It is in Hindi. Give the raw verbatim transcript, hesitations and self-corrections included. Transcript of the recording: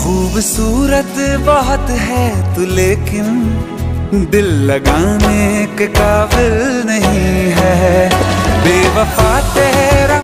खूबसूरत बहुत है तू, लेकिन दिल लगाने के काबिल नहीं है।